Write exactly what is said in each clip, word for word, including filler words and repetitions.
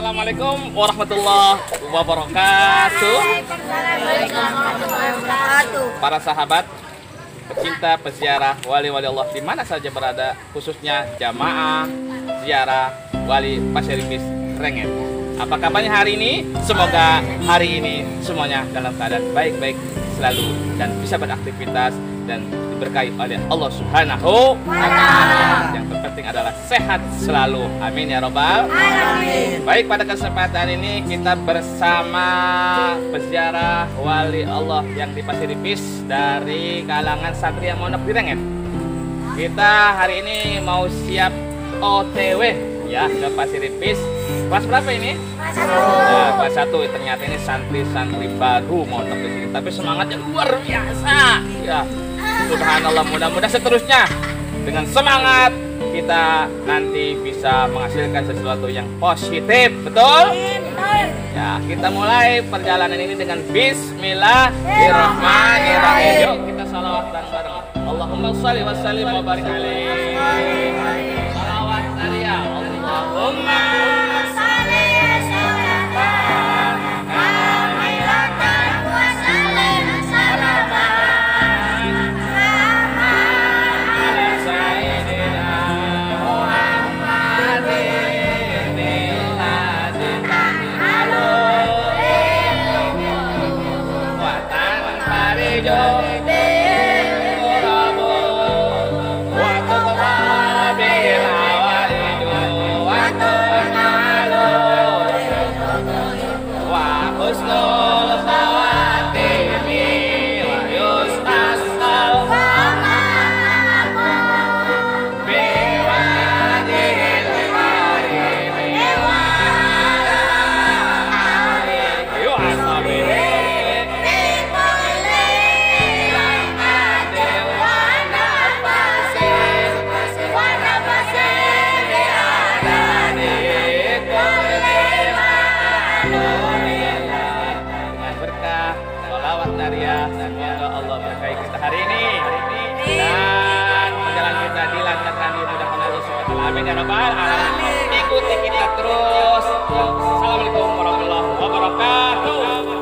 Assalamualaikum warahmatullahi wabarakatuh. Para sahabat, pecinta peziarah wali-wali Allah di mana saja berada, khususnya jamaah ziarah wali Pasir Ipis Renggen. Apa kabarnya hari ini? Semoga hari ini semuanya dalam keadaan baik-baik selalu dan bisa beraktivitas dan diberkahi oleh Allah Subhanahu wa Ta'ala. Yang terpenting adalah sehat selalu. Amin ya robbal alamin. Baik, pada kesempatan ini kita bersama peziarah wali Allah yang di Pasir Ipis dari kalangan santri yang mondok di Renggen. Kita hari ini mau siap O T W ya ke Pasir Ipis. Kelas berapa ini? Kelas satu. Ya, kelas satu. Ternyata ini santri-santri baru mondok di sini, tapi semangatnya luar biasa. Ya, subhanallah, mudah-mudahan seterusnya dengan semangat kita nanti bisa menghasilkan sesuatu yang positif, betul? Ya, kita mulai perjalanan ini dengan Bismillahirrahmanirrahim. Yuk kita salawat bareng-bareng. Allahumma sholli wa sallim wa barik alaihi. Salawat Naria. Allahumma ikuti kita terus. Assalamualaikum warahmatullahi wabarakatuh.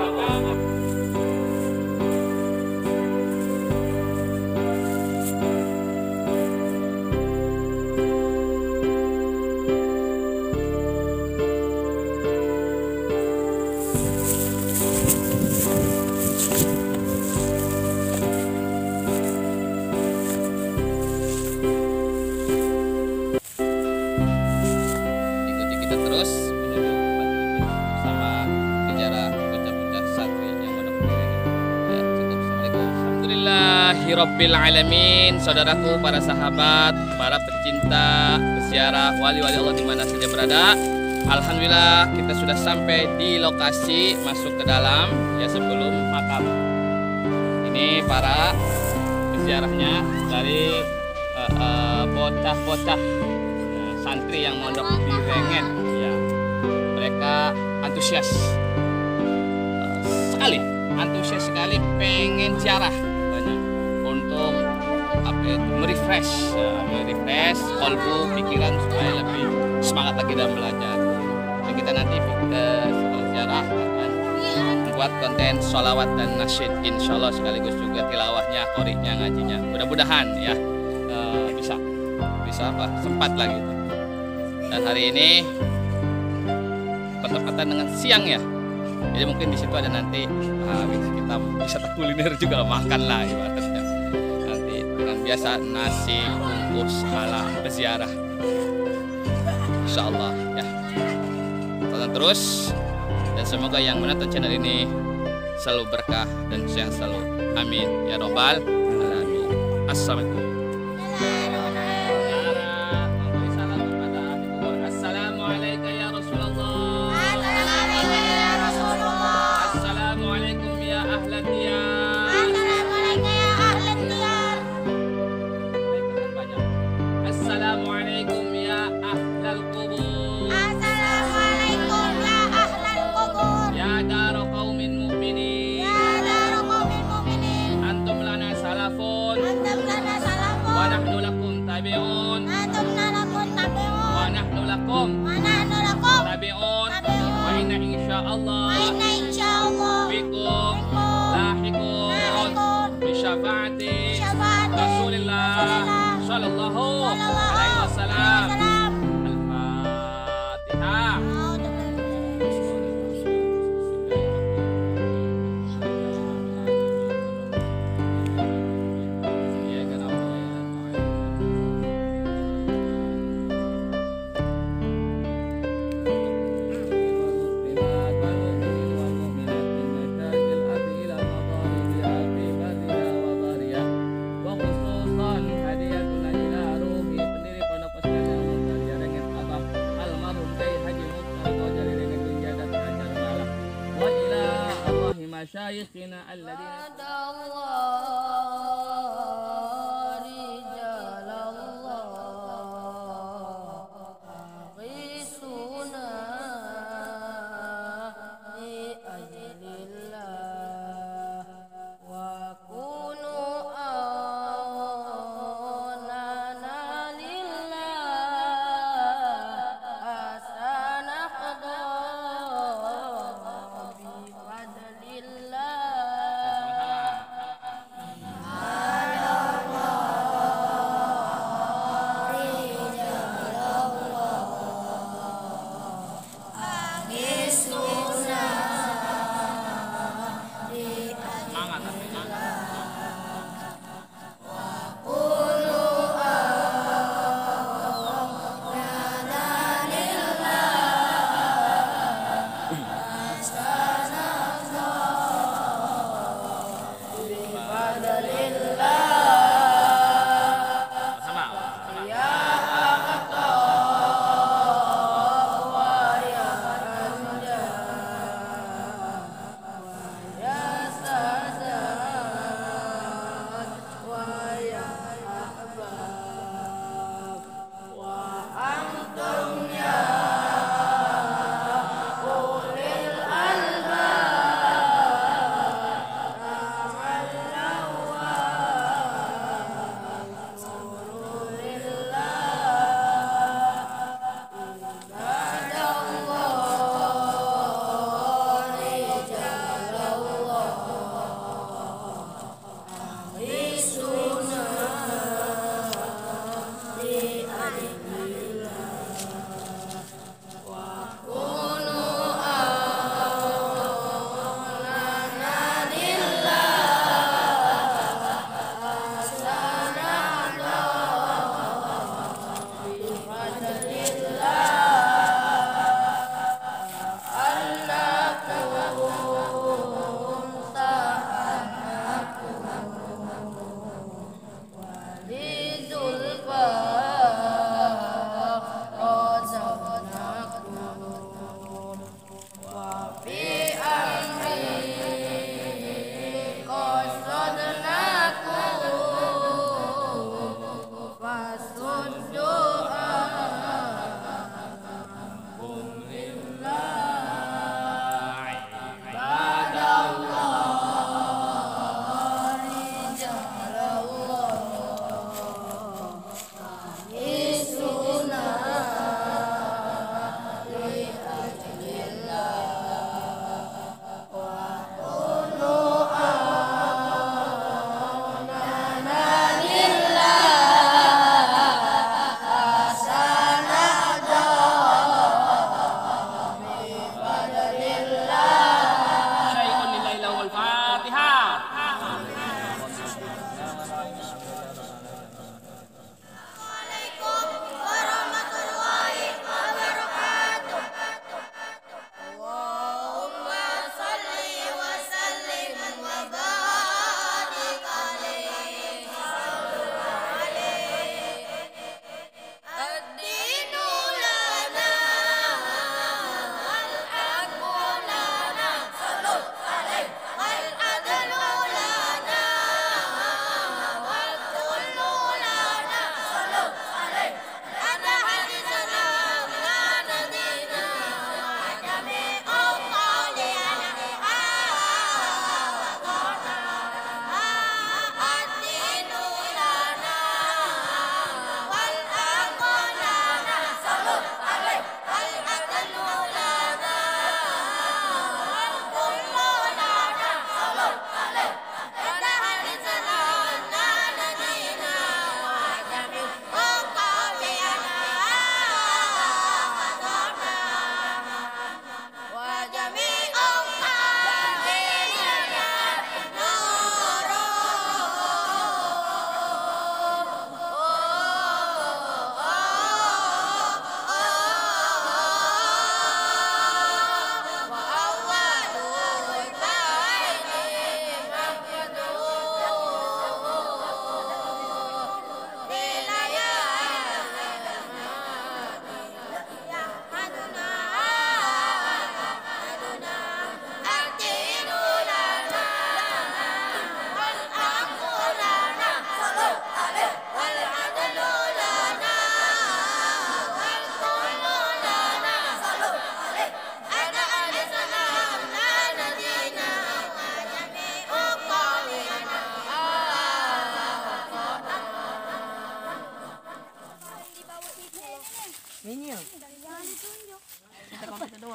Rabbil alamin. Saudaraku, para sahabat, para pecinta peziarah wali-wali Allah di mana saja berada, alhamdulillah kita sudah sampai di lokasi masuk ke dalam ya sebelum makam. Ini para peziarahnya dari bocah-bocah uh, uh, santri yang mondok di Renggen ya. Mereka antusias uh, sekali, antusias sekali pengen ziarah untuk apa itu merefresh, uh, merefresh kolbu, pikiran supaya lebih semangat lagi dalam belajar. Jadi kita nanti uh, setelah ziarah akan membuat konten sholawat dan nasyid, insya Allah sekaligus juga tilawahnya, qoriknya, ngajinya. Mudah-mudahan ya uh, bisa bisa apa sempat lagi. Dan hari ini bertepatan dengan siang ya. Jadi mungkin di situ ada nanti uh, kita wisata kuliner juga, makan lah ibaratnya. Biasa nasi bungkus ala peziarah, insya Allah ya. Tonton terus dan semoga yang menonton channel ini selalu berkah dan sehat selalu. Amin ya robbal alamin. Assalamualaikum. Assalamualaikum ya Rasulullah. Assalamualaikum ya ahlan diyar. Assalamualaikum ya ahlal qubur. Assalamualaikum ya ahlal qubur. Ya dara qaumin mu'minin. Ya dara qaumin mu'minin. Antum lana salafun. Antum lana salafun. Wa nahnu lakum tabi'un. Antum lana lakum tabi'un. Wa nahnu lakum Wa nahnu lakum tabi'un. tabi'un. insyaallah Aina insyaallah. bikum Bikum. lahiqun Lahiqun. bisyafaati Bisyafaati Rasulillah Rasulillah sallallahu Sallallahu alaihi wasallam. wasallam. Al-Fatihah. Masyayikhina alladina Allah rijalallah qisuna li ajlillah wa kunu aunana lillah asanaqda bi fadlillah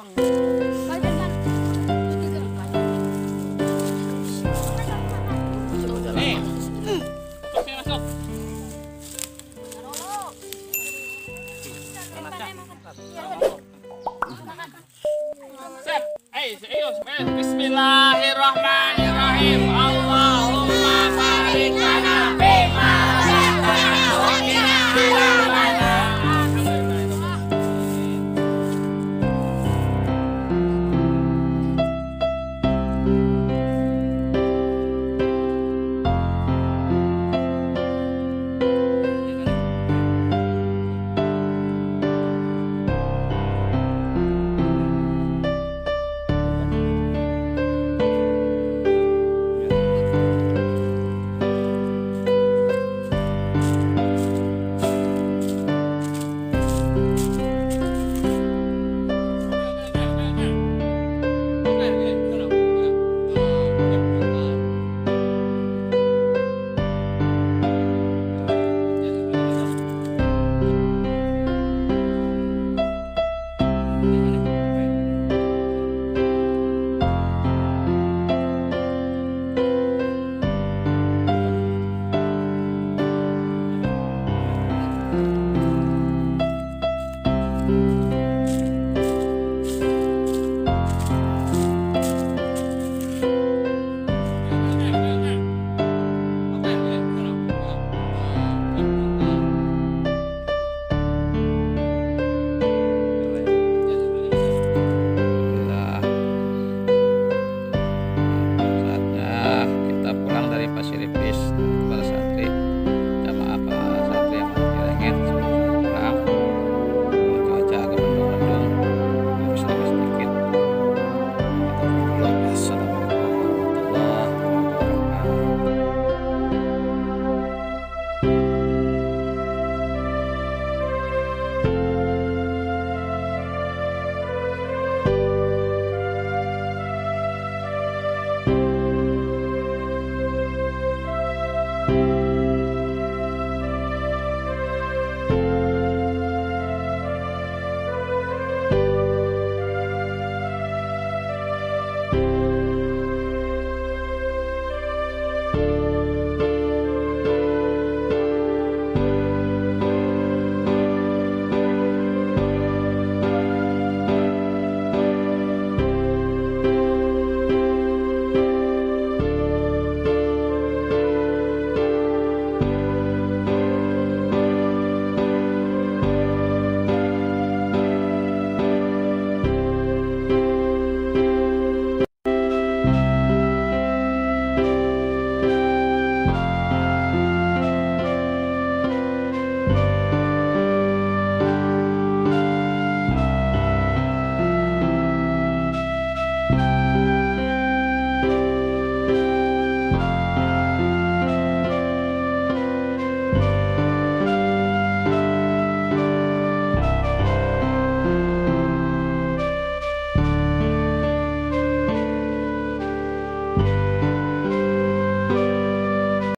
Nih. Masuk, sini masuk. Siap. Eh, ayo, eh, bisa